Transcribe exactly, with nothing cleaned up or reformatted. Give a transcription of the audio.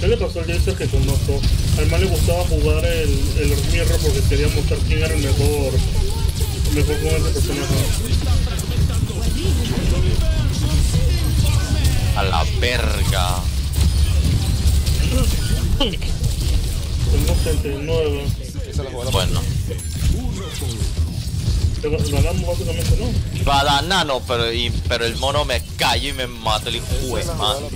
¿Qué le pasó al Jason que conozco? Al man le gustaba jugar el, el Mirror porque quería mostrar quién era el mejor, el mejor con ese personaje. A la verga. Tenemos treinta y nueve. Bueno. Ganamos básicamente, ¿no? Banano, pero, y, pero el mono me cayó y me mató el hijo de madre.